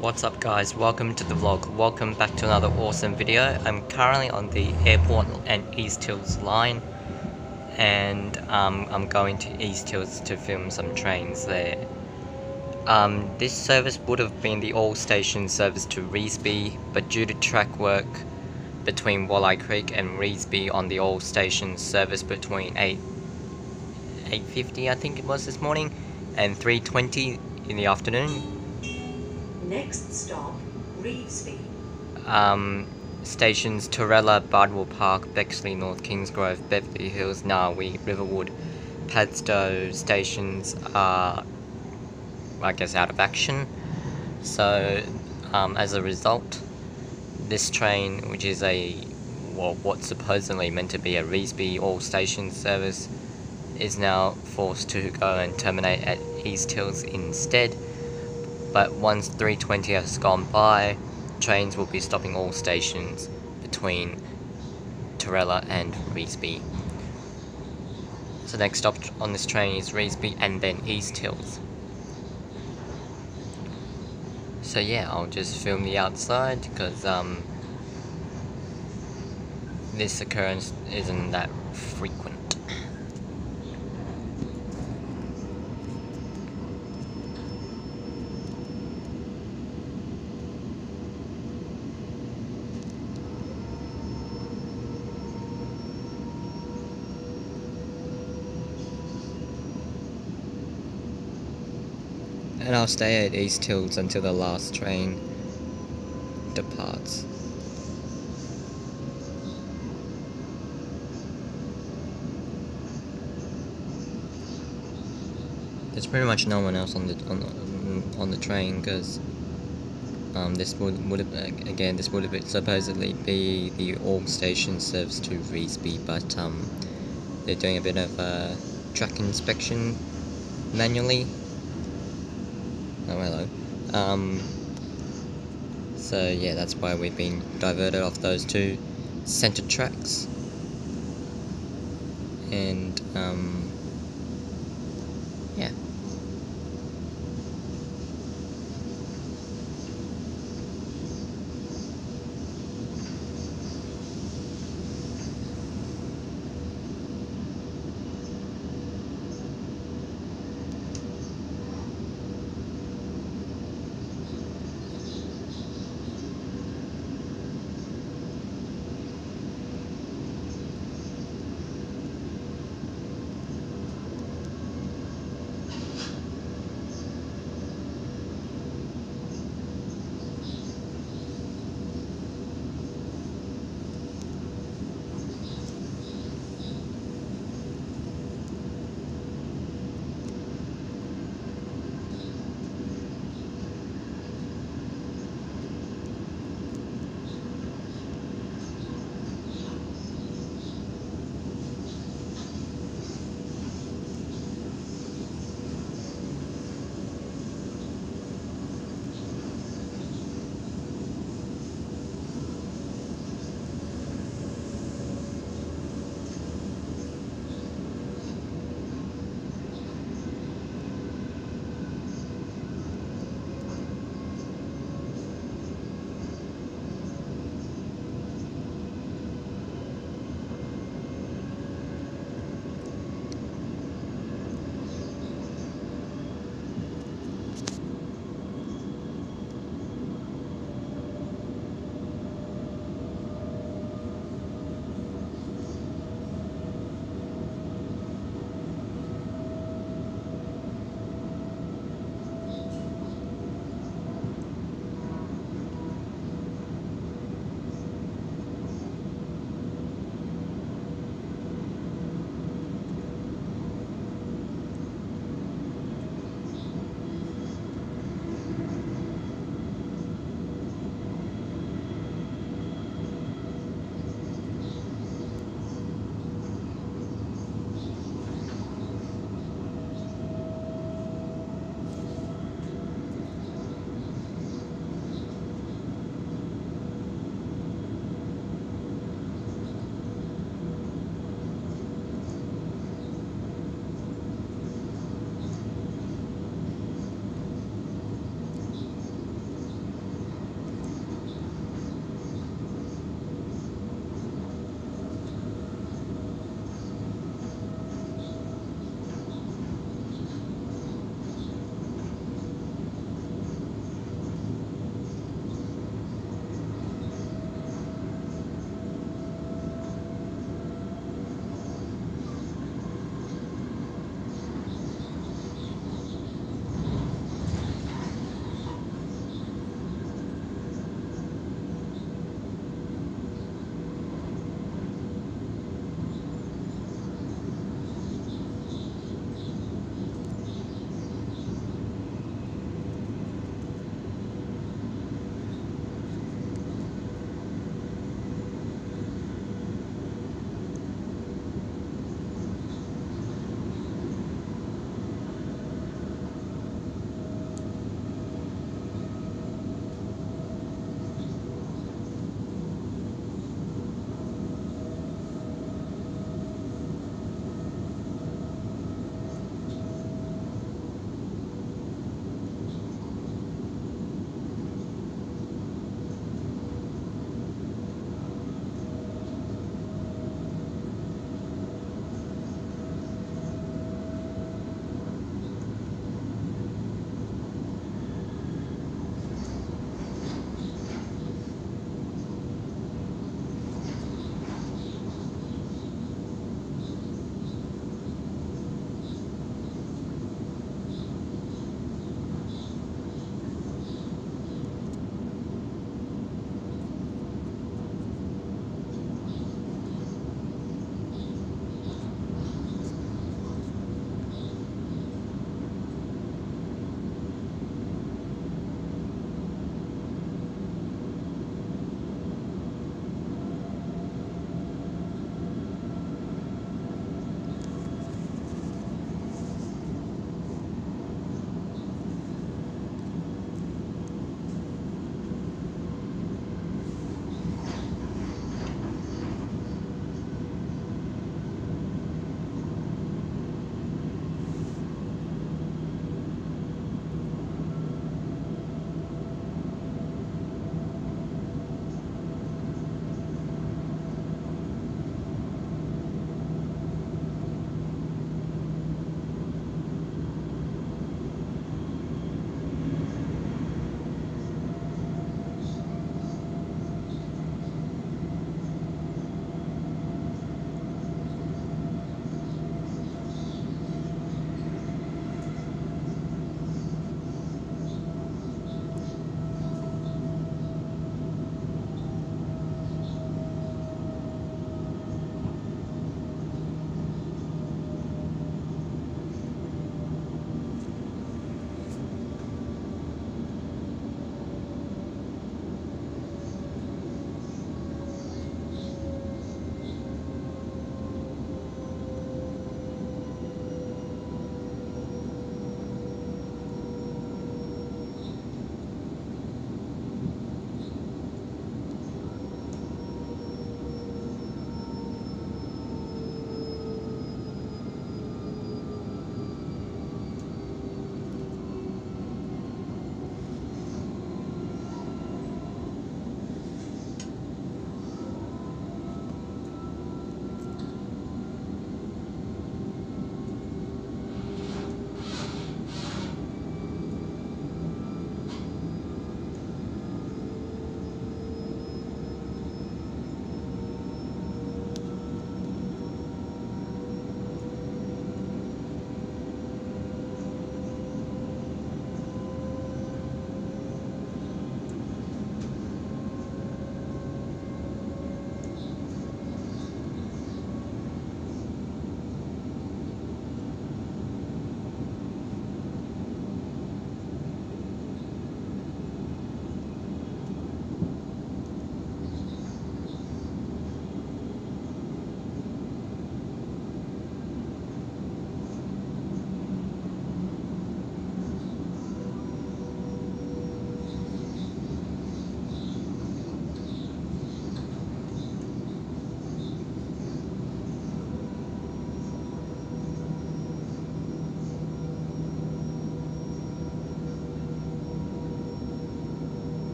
What's up guys, welcome to the vlog, welcome back to another awesome video. I'm currently on the airport and East Hills line, and I'm going to East Hills to film some trains there. This service would have been the all station service to Revesby, but due to track work between Wolli Creek and Revesby on the all station service between 8:50 I think it was this morning and 3:20 in the afternoon. Next stop, Revesby. Stations Torella, Bardwell Park, Bexley, North Kingsgrove, Beverly Hills, Narwee, Riverwood, Padstow stations are, I guess, out of action. So, as a result, this train, which is what's supposedly meant to be a Revesby all-station service, is now forced to go and terminate at East Hills instead. But once 3:20 has gone by, trains will be stopping all stations between Torella and Revesby. So next stop on this train is Revesby and then East Hills. So yeah, I'll just film the outside because this occurrence isn't that frequent. And I'll stay at East Hills until the last train departs. There's pretty much no one else on the train because this would have supposedly be the all station service to Revesby, but they're doing a bit of track inspection manually. Oh hello. So yeah, that's why we've been diverted off those two centre tracks, and yeah.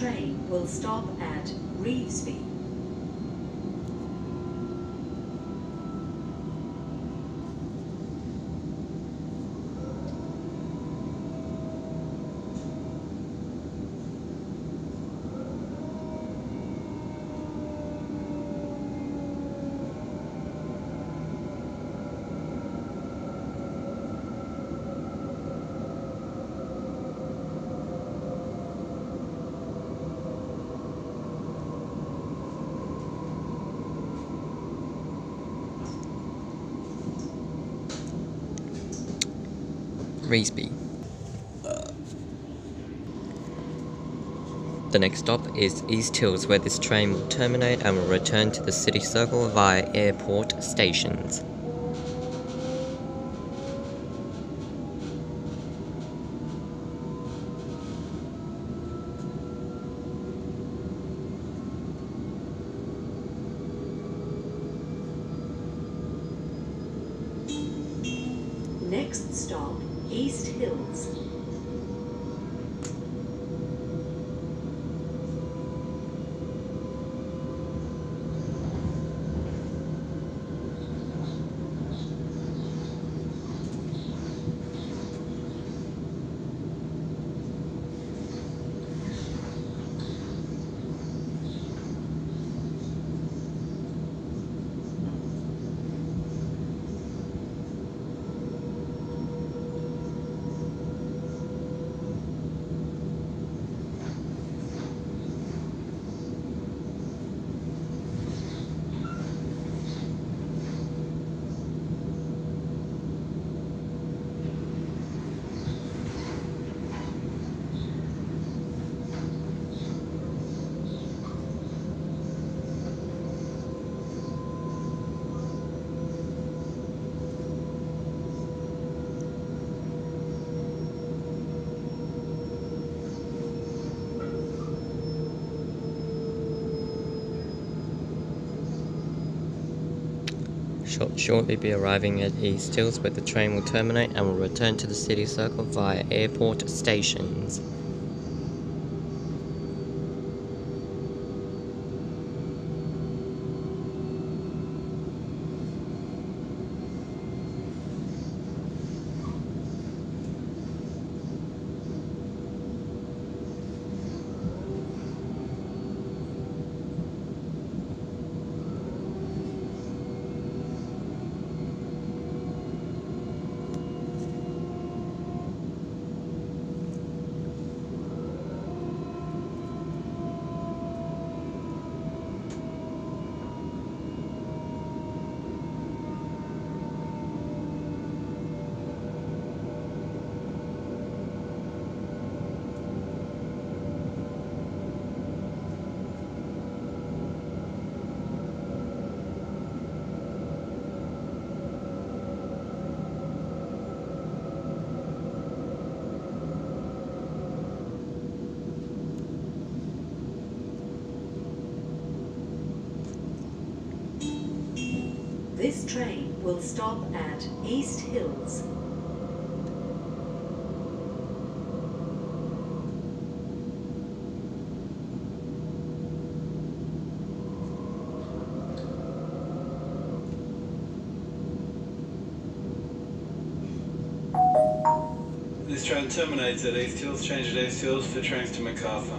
train will stop at Revesby. Revesby. The next stop is East Hills, where this train will terminate and will return to the city circle via airport stations. Next stop, East Hills. Shortly be arriving at East Hills, where the train will terminate and will return to the city circle via airport stations. This train will stop at East Hills. This train terminates at East Hills. Change at East Hills for trains to Macarthur.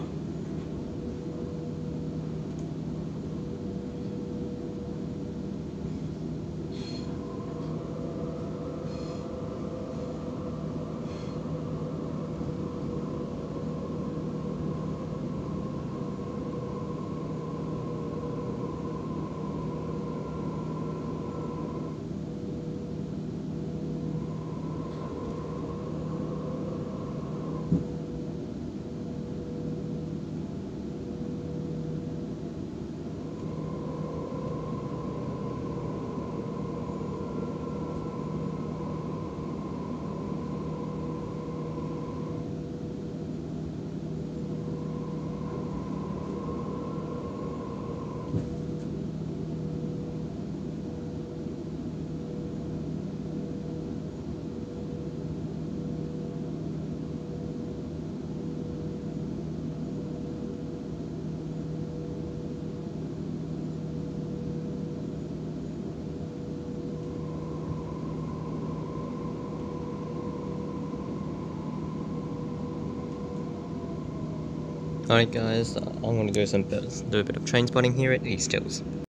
Alright guys, I'm going to do a bit of train spotting here at East Hills.